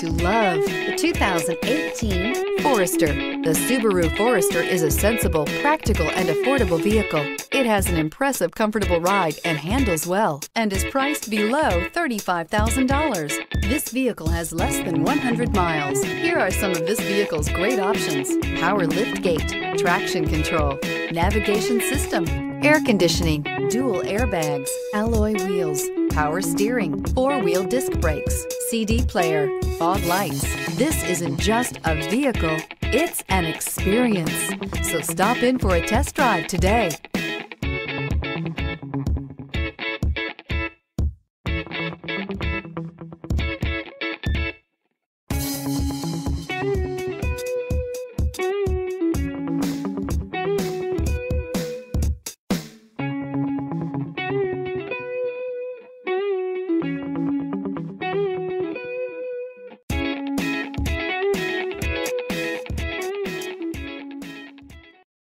to love the 2018 Forester. The Subaru Forester is a sensible, practical, and affordable vehicle. It has an impressive, comfortable ride and handles well, and is priced below $35,000. This vehicle has less than 100 miles. Here are some of this vehicle's great options: power liftgate, traction control, navigation system, air conditioning, dual airbags, alloy wheels, power steering, four-wheel disc brakes, CD player, fog lights. This isn't just a vehicle, it's an experience. So stop in for a test drive today.